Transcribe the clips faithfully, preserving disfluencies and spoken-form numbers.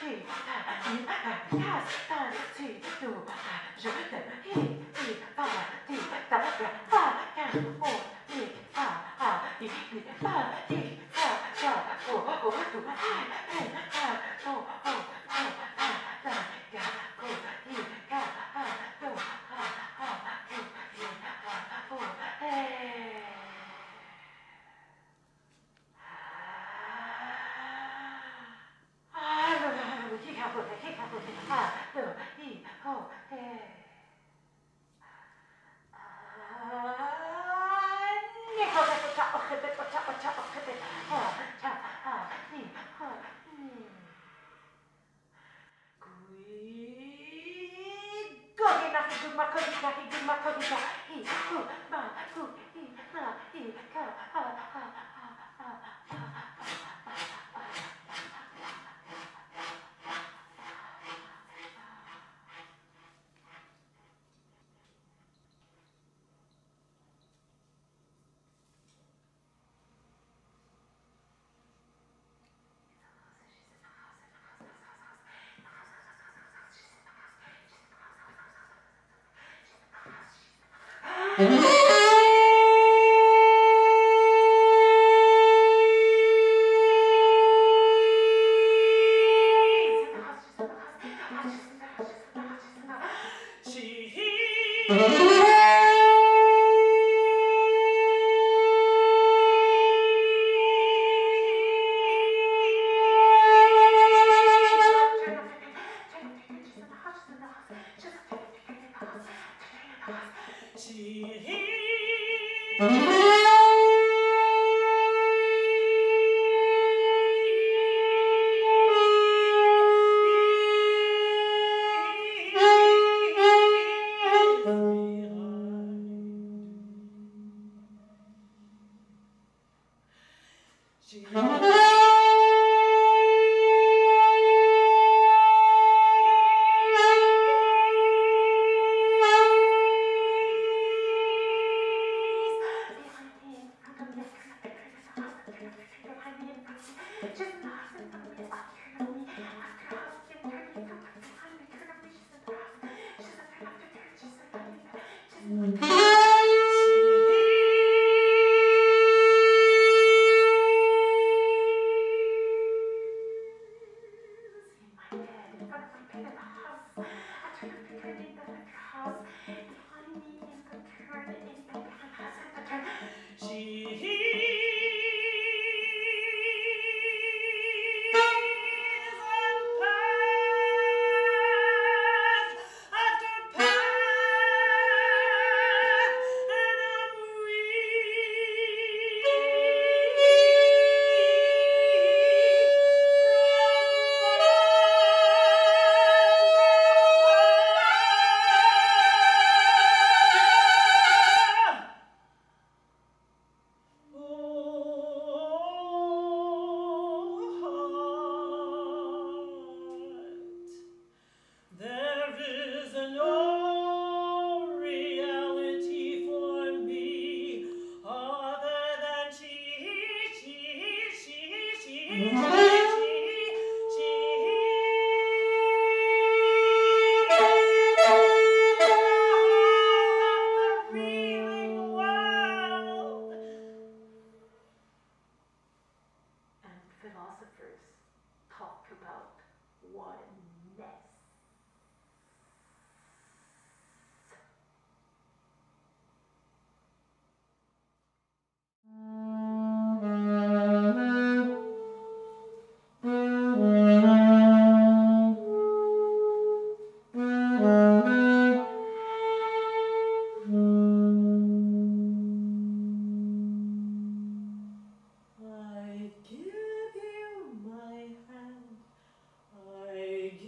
I give you my hand, I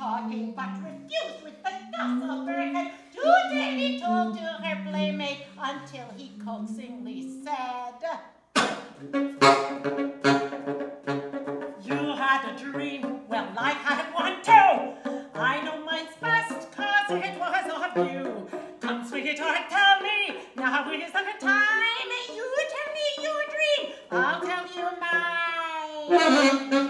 talking, but refused with the toss of her head to daily talk to her playmate until he coaxingly said, "You had a dream, well I had one too. I know mine's best, cause it was of you. Come sweetheart, tell me, now is the time. You tell me your dream, I'll tell you mine."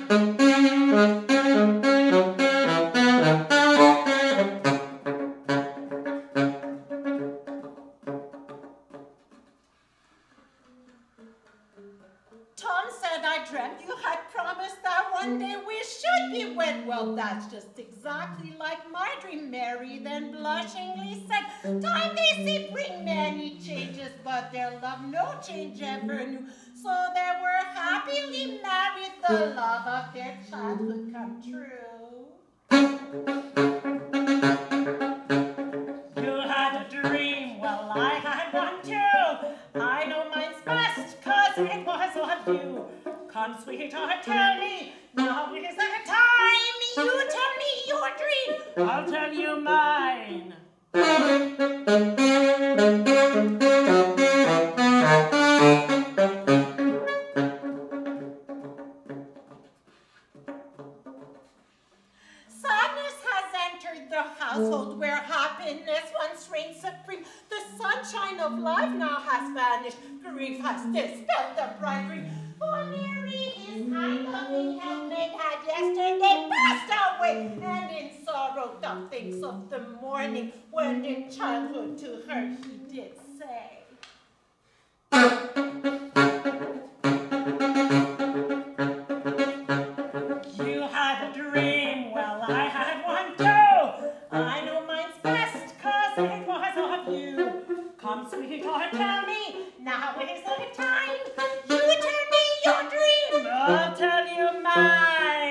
Tom said, "I dreamt you had promised that one day we should be wed." "Well, that's just exactly like my dream," Mary then blushingly said. "Time they say bring many changes, but their love no change ever knew. So they were happily married, the love of their childhood come true." You had a dream, well I had one too. I know mine's best, cause it was of you. Come sweetheart, tell me, now is the time. You tell me your dream, I'll tell you mine. Sadness has entered the household where happiness once reigned supreme. The sunshine of life now has vanished. Grief has dispelled the bright dream. For Mary, his kind loving helpmate, had yesterday passed away, and in sorrow doth thinks of the morning when in childhood to her he did say, "You had a dream, well I had one too. I know mine's best, cause it was of you. Come sweetheart, tell me, now is the time. You tell me your dream, I'll tell you mine."